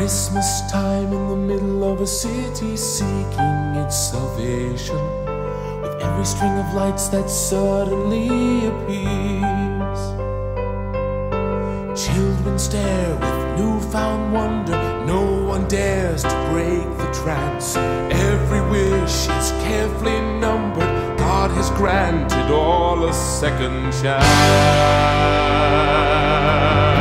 Christmas time in the middle of a city seeking its salvation, with every string of lights that suddenly appears. Children stare with newfound wonder, no one dares to break the trance. Every wish is carefully numbered, God has granted all a second chance.